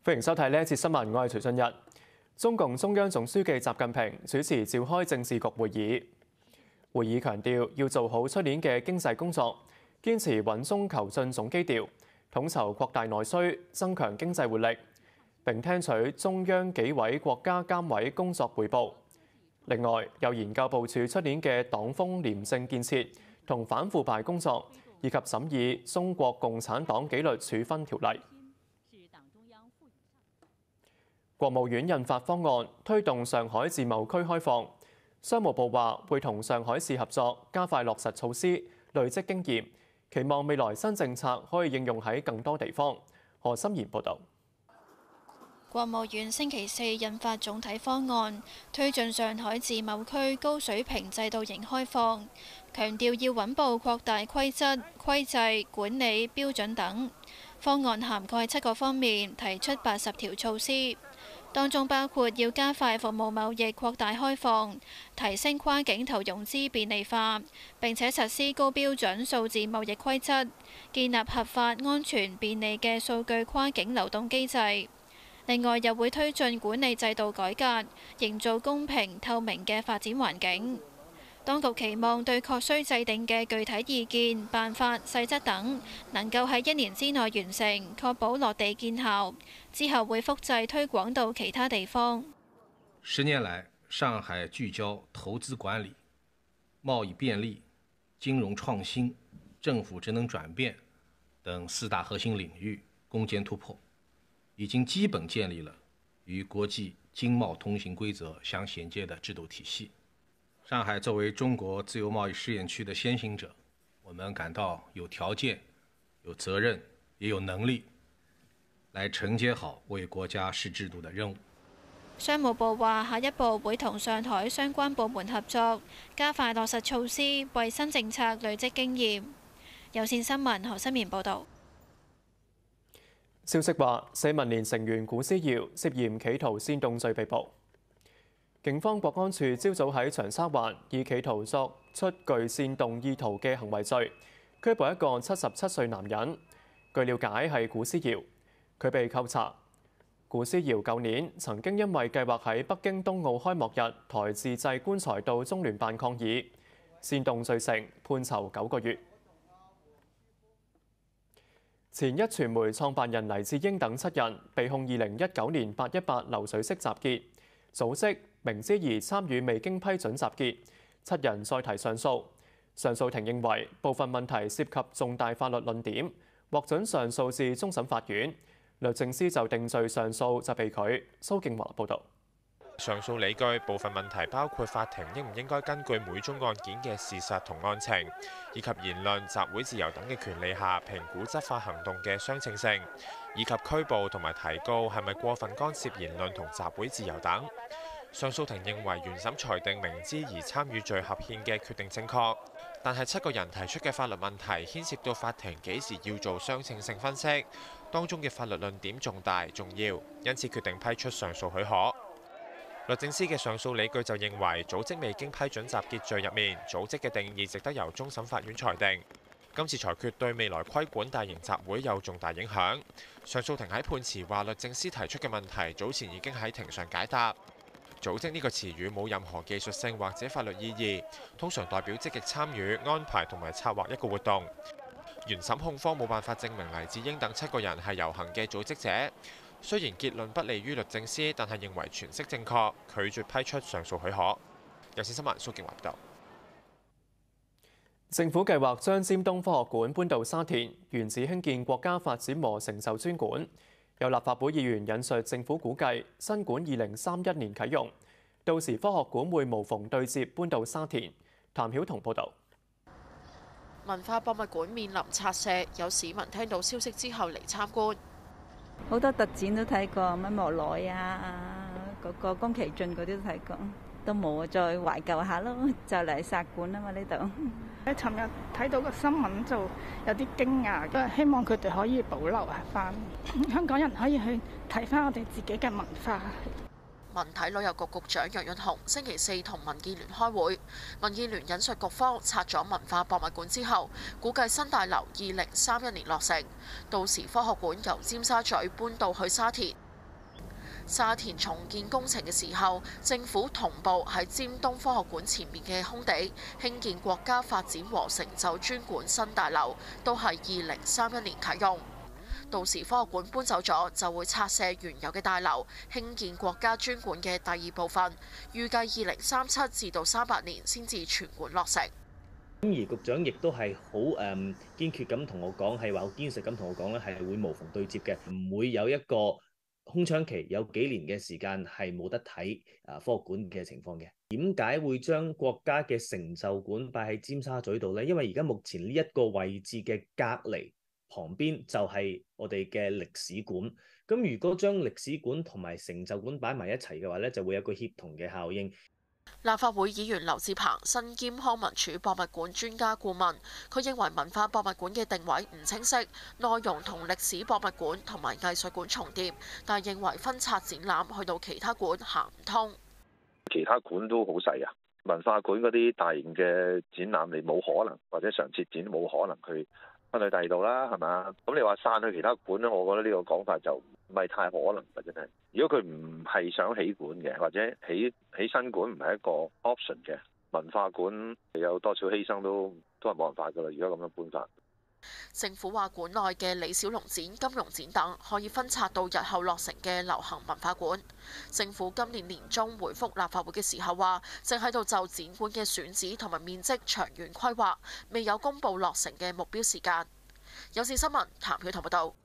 歡迎收睇呢一節新聞，我係徐俊日。中共中央總書記習近平主持召開政治局會議，會議強調要做好出年嘅經濟工作，堅持穩中求進總基調，統籌擴大內需，增強經濟活力，並聽取中央紀委國家監委工作彙報。另外，又研究部署出年嘅黨風廉政建設同反腐敗工作，以及審議《中國共產黨紀律處分條例》。國務院印發方案，推動上海自貿區開放。商務部話會同上海市合作，加快落實措施，累積經驗，期望未來新政策可以應用喺更多地方。何心妍報導。 國務院星期四印發總體方案，推進上海自貿區高水平制度型開放，強調要穩步擴大規則、規制、管理、標準等。方案涵蓋7個方面，提出80條措施。當中包括要加快服務貿易擴大開放，提升跨境投融資便利化，並且實施高標準數字貿易規則，建立合法、安全、便利嘅數據跨境流動機制。另外，又會推進管理制度改革，營造公平透明嘅發展環境。當局期望對確須制定嘅具體意見、辦法、細則等，能夠喺1年之內完成，確保落地見效。之後會複製推廣到其他地方。 10年來，上海聚焦投資管理、貿易便利、金融創新、政府職能轉變等4大核心領域攻堅突破，已經基本建立了與國際經貿通行規則相銜接的制度體系。上海作為中國自由貿易試驗區的先行者，我們感到有條件、有責任，也有能力來承接好為國家試制度的任務。 商務部話，下一步會同上海相關部門合作，加快落實措施，為新政策累積經驗。有線新聞何心妍報導。 消息話，社民連成員古思堯涉嫌企圖煽動罪被捕。警方國安處朝早喺長沙灣以企圖作出具煽動意圖嘅行為罪拘捕一個77歲男人。據了解係古思堯，佢被扣查。古思堯舊年曾經因為計劃喺北京冬奧開幕日抬自製棺材到中聯辦抗議，煽動罪成，判囚9個月。前壹傳媒創辦人黎智英等7人被控2019年818流水式集結、組織明知而參與未經批准集結，7人再提上訴。上訴庭認為部分問題涉及重大法律論點，獲准上訴至終審法院。律政司就定罪上訴就被拒。蘇敬華報導。 上訴理據部分問題包括法庭應唔應該根據每宗案件嘅事實同案情，以及言論、集會自由等嘅權利下評估執法行動嘅相稱性，以及拘捕同埋提告係咪過分干涉言論同集會自由等。上訴庭認為原審裁定明知而參與罪合憲嘅決定正確，但係7個人提出嘅法律問題牽涉到法庭幾時要做相稱性分析，當中嘅法律論點重大重要，因此決定批出上訴許可。律政司嘅上訴理據就認為組織未經批准集結罪入面，組織嘅定義值得由終審法院裁定。今次裁決對未來規管大型集會有重大影響。上訴庭喺判詞話律政司提出嘅問題早前已經喺庭上解答。組織呢個詞語冇任何技術性或者法律意義，通常代表積極參與、安排同埋策劃一個活動。原審控方冇辦法證明黎智英等7個人係遊行嘅組織者。雖然結論不利於律政司，但係認為詮釋正確，拒絕批出上訴許可。有線新聞蘇敬華報道。 政府計劃將尖東科學館搬到沙田，原址興建國家發展和成就專館。有立法會議員引述政府估計，新館2031年啟用，到時科學館會無縫對接搬到沙田。譚曉彤報導。 文化博物館面臨拆卸，有市民聽到消息之後嚟參觀。 好多特展都睇過，乜莫奈啊，嗰個宮崎駿嗰啲都睇過，都冇啊，再懷舊下咯，就嚟殺館啊嘛呢度。 尋日睇到個新聞就有啲驚訝，都係希望佢哋可以保留下翻，香港人可以去睇翻我哋自己嘅文化。 文體旅遊局局長楊潤雄星期四同民建聯開會，民建聯引述局方拆咗文化博物館之後，估計新大樓2031年落成，到時科學館由尖沙咀搬到去沙田。 沙田重建工程嘅時候，政府同步喺尖東科學館前面嘅空地興建國家發展和成就專館新大樓，都係2031年啟用。到時科學館搬走咗，就會拆卸原有嘅大樓，興建國家專館嘅第二部分，預計2037至到38年先至全館落成。 而局長亦都係好堅決咁同我講，係話好堅實咁同我講咧，係會無縫對接嘅，唔會有一個空窗期，有幾年嘅時間係冇得睇科學館嘅情況嘅。點解會將國家嘅成就館擺喺尖沙咀度呢？因為而家目前呢一個位置嘅隔離旁邊就係我哋嘅歷史館。咁如果將歷史館同埋成就館擺埋一齊嘅話呢，就會有個協同嘅效應。 立法會議員劉智鵬身兼康文署博物館專家顧問，佢認為文化博物館嘅定位唔清晰，內容同歷史博物館同埋藝術館重疊，但係認為分拆展覽去到其他館行唔通。 其他館都好細啊，文化館嗰啲大型嘅展覽你冇可能，或者常設展冇可能去分去第二度啦，係嘛？咁你話散去其他館咧，我覺得呢個講法就唔係太可能嘅，真係。如果佢唔係想起館嘅，或者起新館唔係一個 option 嘅，文化館有多少犧牲都係冇辦法噶啦。如果咁樣搬法， 政府話館內嘅李小龍展、金庸展等可以分拆到日後落成嘅流行文化館。政府今年年中回覆立法會嘅時候話，正喺度就展館嘅選址同埋面積長遠規劃，未有公布落成嘅目標時間。有線新聞譚曉彤報道。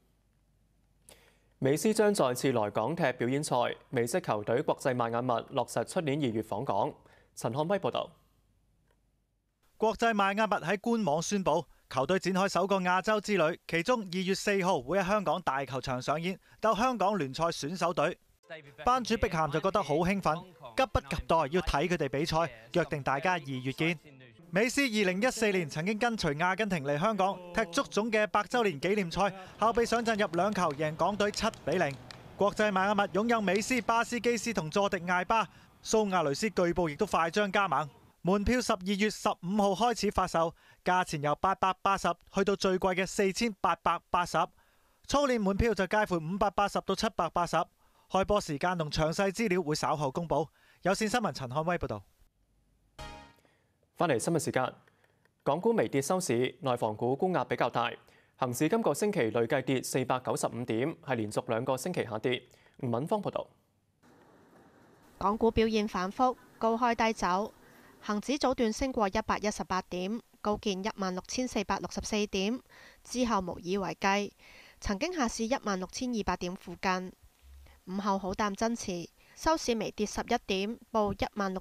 美斯將再次來港踢表演賽，美式球隊國際邁阿密落實出年2月訪港。陳漢威報導。 國際邁阿密喺官網宣布，球隊展開首個亞洲之旅，其中2月4號會喺香港大球場上演，鬥香港聯賽選手隊。班主碧咸就覺得好興奮，急不及待要睇佢哋比賽，約定大家2月見。美斯2014年曾經跟隨阿根廷嚟香港踢足總嘅100週年紀念賽，後備上陣入2球，贏港隊7-0。國際邁阿密擁有美斯、巴斯基斯同佐迪艾巴，蘇亞雷斯據報亦都快將加盟。門票12月15號開始發售，價錢由880去到最貴嘅4880。操練門票就介乎580到780。開波時間同詳細資料會稍後公佈。有線新聞陳漢威報導。 返嚟新聞時間，港股微跌收市，內房股沽壓比較大。恒指今個星期累計跌495點，係連續2個星期下跌。吳敏芳報導。 港股表現反覆，高開低走。恒指早段升過118點，高見16,464點，之後無以為繼，曾經下試16,200點附近。午後好淡爭持，收市微跌11點，報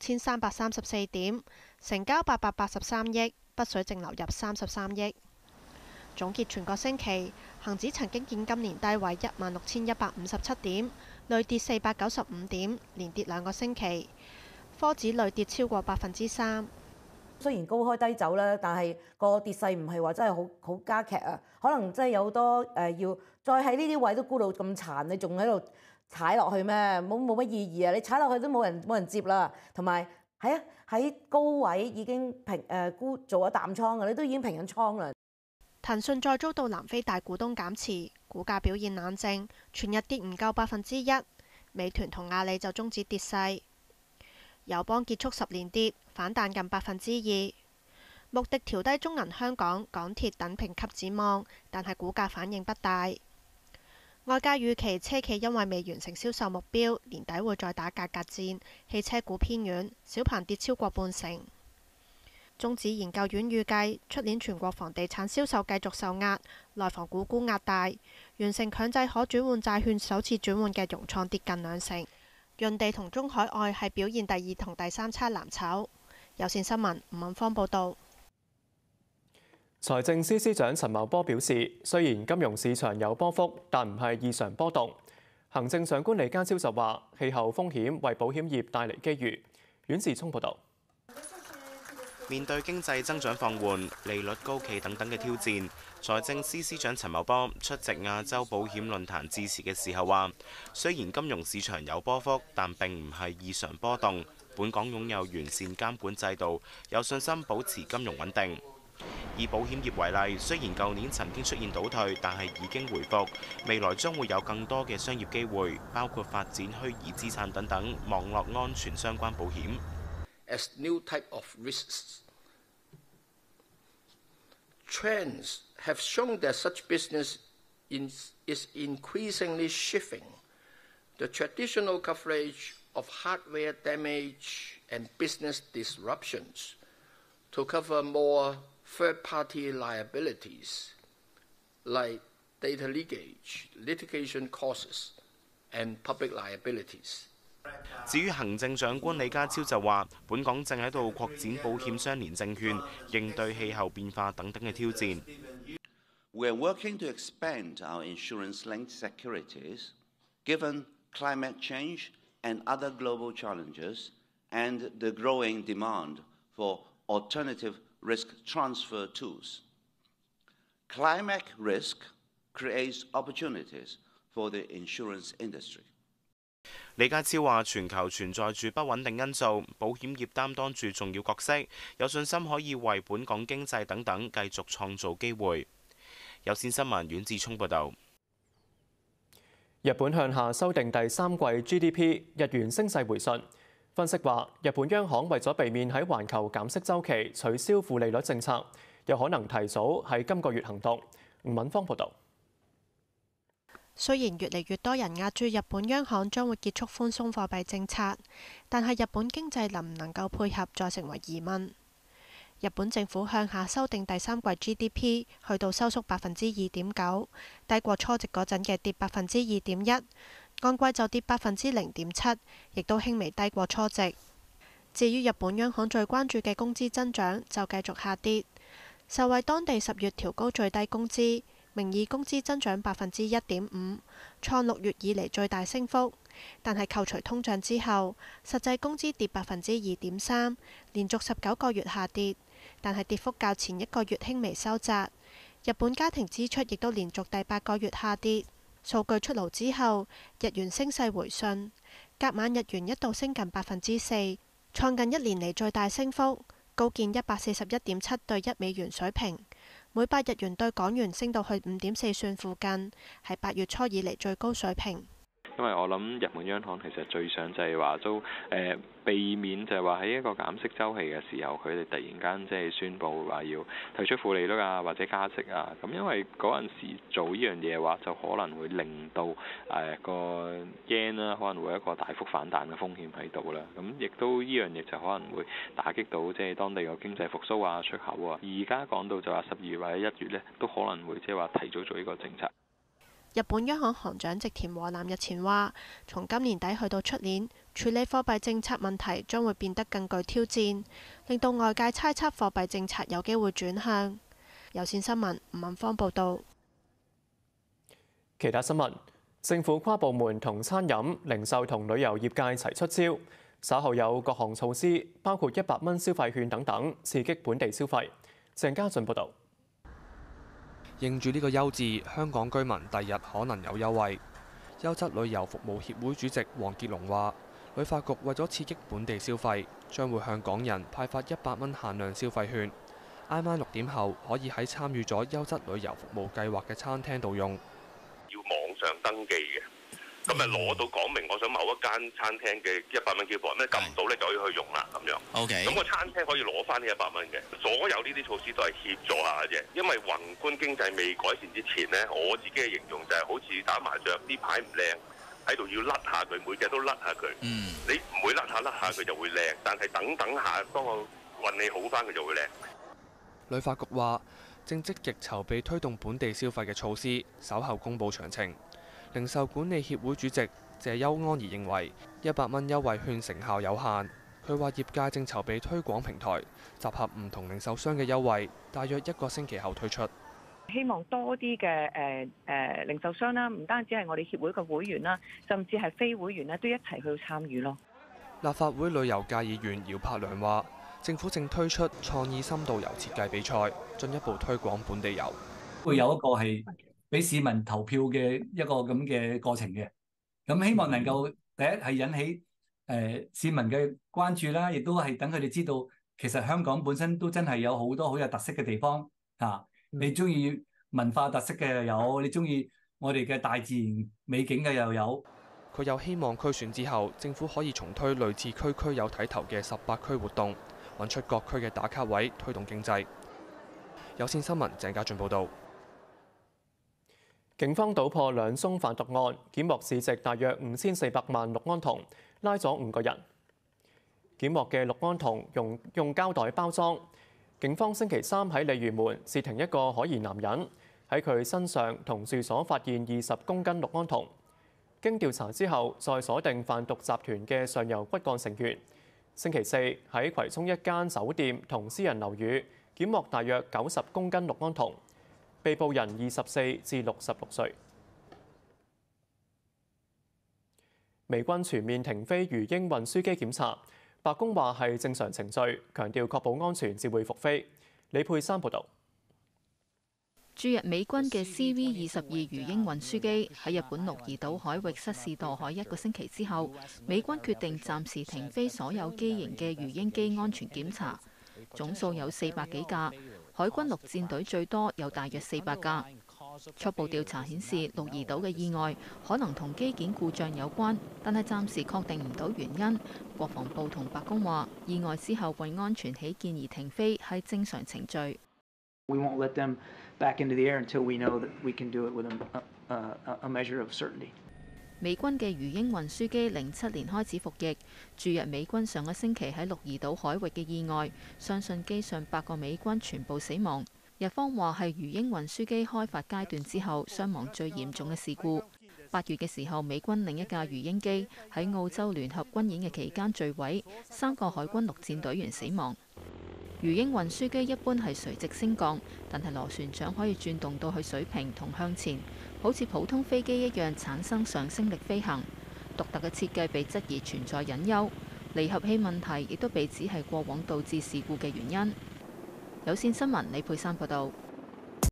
16,334點，成交883億，北水淨流入33億。總結全個星期，恒指曾經見今年低位16,157點，累跌495點，連跌2個星期。科指累跌超過3%。 雖然高開低走啦，但係個跌勢唔係話真係好加劇啊。可能真係有好多要再喺呢啲位都沽到咁殘，你仲喺度踩落去咩？冇乜意義啊！你踩落去都冇人接啦。同埋喺高位已經沽做咗淡倉嘅，你都已經平緊倉啦。 騰訊再遭到南非大股東減持，股價表現冷靜，全日跌唔夠1%。美團同阿里就終止跌勢。友邦結束10連跌，反彈近2%。穆迪調低中銀香港、港鐵等評級展望，但係股價反應不大。外界預期車企因為未完成銷售目標，年底會再打價格戰，汽車股偏軟，小鵬跌超過50%。中指研究院預計，出年全國房地產銷售繼續受壓，內房股沽壓大，完成強制可轉換債券首次轉換嘅融創跌近20%。潤地同中海外係表現第2同第3差藍籌。有線新聞吳敏芳報導。 財政司司長陳茂波表示，雖然金融市場有波幅，但唔係異常波動。行政長官李家超就話，氣候風險為保險業帶嚟機遇。阮志聰報導。 面對經濟增長放緩、利率高企等等嘅挑戰，財政司司長陳茂波出席亞洲保險論壇致辭嘅時候話，雖然金融市場有波幅，但並唔係異常波動。本港擁有完善監管制度，有信心保持金融穩定。 以保險業為例，雖然舊年曾經出現倒退，但係已經回復，未來將會有更多嘅商業機會，包括發展虛擬資產等等網絡安全相關保險。 As new type of risks, trends have shown that such business is increasingly shifting the traditional coverage of hardware damage and business disruptions to cover more third-party liabilities like data leakage, litigation costs, and public liabilities. 至於行政長官李家超就話，本港正喺度擴展保險相連證券，應對氣候變化等等嘅挑戰。 We are working to expand our insurance-linked securities, given climate change and other global challenges, and the growing demand for alternative risk transfer tools. Climate risk creates opportunities for the insurance industry. 李家超話：全球存在住不穩定因素，保險業擔當住重要角色，有信心可以為本港經濟等等繼續創造機會。有線新聞阮志聰報導。 日本向下修訂第三季 GDP， 日元升勢回順。分析話，日本央行為咗避免喺環球減息週期取消負利率政策，有可能提早喺今個月行動。吳敏芳報導。 雖然越嚟越多人壓住日本央行將會結束寬鬆貨幣政策，但係日本經濟能唔能夠配合再成為疑問。日本政府向下修訂第三季 GDP， 去到收縮2.9%，低過初值嗰陣嘅跌2.1%，按季就跌0.7%，亦都輕微低過初值。至於日本央行最關注嘅工資增長就繼續下跌，受惠當地10月調高最低工資。名義工資增長1.5%，創6月以嚟最大升幅，但係扣除通脹之後，實際工資跌2.3%，連續19個月下跌，但係跌幅較前一個月輕微收窄。日本家庭支出亦都連續第8個月下跌。數據出爐之後，日元升勢回順，隔晚日元一度升近4%，創近1年嚟最大升幅，高見141.7對1美元水平。每8日元對港元升到去5.4算附近，係8月初以嚟最高水平。 因為我諗日本央行其實最想就係話都避免就係話喺一個減息週期嘅時候，佢哋突然間即係宣佈話要提出負利率啊或者加息啊，咁因為嗰陣時做呢樣嘢嘅話，就可能會令到個 yen 啦可能會有一個大幅反彈嘅風險喺度啦，咁亦都呢樣嘢就可能會打擊到即係當地嘅經濟復甦啊出口啊。而家講到就話12月或者1月呢，都可能會即係話提早做呢個政策。 日本央行行長植田和男日前話，從今年底去到出年，處理貨幣政策問題將會變得更具挑戰，令到外界猜測貨幣政策有機會轉向。有線新聞吳敏芳報導。 其他新聞，政府跨部門同餐飲、零售同旅遊業界齊出招，稍後有各項措施，包括100蚊消費券等等，刺激本地消費。鄭家俊報導。 應住呢個優字，香港居民第日可能有優惠。優質旅遊服務協會主席黃傑龍話，旅發局為咗刺激本地消費，將會向港人派發100蚊限量消費券。挨晚6點後可以喺參與咗優質旅遊服務計劃嘅餐廳度用。 要網上登記嘅。咁咪攞到講明我想某一間餐廳嘅100蚊 coupon，咩撳到咧就可以去用啦咁樣。 OK。咁個餐廳可以攞翻呢100蚊嘅。所有呢啲措施都係協助下啫，因為宏觀經濟未改善之前呢，我自己嘅形容就係好似打麻雀，呢牌唔靚，喺度要甩下佢，每隻都甩下佢。你唔會甩下佢就會靚，但係等下，當我運氣好翻佢就會靚。 旅發局話，正積極籌備推動本地消費嘅措施，稍後公佈詳情。零售管理協會主席謝邱安儀認為，100蚊優惠券成效有限。佢話業界正籌備推廣平台，集合唔同零售商嘅優惠，大約1個星期後推出。 希望多啲嘅零售商啦，唔單止係我哋協會嘅會員啦，甚至係非會員咧，都一齊去參與咯。 立法會旅遊界議員姚柏良話，政府正推出創意深度遊設計比賽，進一步推廣本地遊。 會有一個係俾市民投票嘅一個咁嘅過程嘅，咁希望能夠第一係引起市民嘅關注啦，亦都係等佢哋知道其實香港本身都真係有好多好有特色嘅地方， 啊！你中意文化特色嘅又有，你中意我哋嘅大自然美景嘅又有。 佢又希望區選之後，政府可以重推類似區區有睇頭嘅18區活動，揾出各區嘅打卡位，推動經濟。有線新聞鄭家俊報導。 警方搗破2宗販毒案，檢獲市值大約5400萬氯胺酮，拉咗5個人。檢獲嘅氯胺酮用膠袋包裝。警方星期3喺鯉魚門截停一個可疑男人，喺佢身上同住所發現20公斤氯胺酮。經調查之後，再鎖定販毒集團嘅上游骨幹成員。星期4喺葵涌一間酒店同私人樓宇檢獲大約90公斤氯胺酮。被捕人24至66歲。美軍全面停飛魚鷹運輸機檢查，白宮話係正常程序，強調確保安全至會復飛。李佩珊報導。 駐日美軍嘅 CV-22魚鷹運輸機喺日本鹿兒島海域失事墮海1個星期之後，美軍決定暫時停飛所有機型嘅魚鷹機安全檢查，總數有400幾架。海軍陸戰隊最多有大約400架。初步調查顯示，鹿兒島嘅意外可能同機件故障有關，但係暫時確定唔到原因。國防部同白宮話，意外之後為安全起見而停飛係正常程序。 We won't let them back into the air until we know that we can do it with a measure of certainty. 美軍嘅魚鷹運輸機07年開始服役，駐日美軍上個星期喺鹿兒島海域嘅意外，相信機上8個美軍全部死亡。日方話係魚鷹運輸機開發階段之後傷亡最嚴重嘅事故。8月嘅時候，美軍另一架魚鷹機喺澳洲聯合軍演嘅期間墜毀，3個海軍陸戰隊員死亡。魚鷹運輸機一般係垂直升降，但係螺旋槳可以轉動到去水平同向前，好似普通飛機一樣產生上升力飛行。獨特嘅設計被質疑存在隱憂，離合器問題亦都被指係過往導致事故嘅原因。有線新聞李佩珊報道。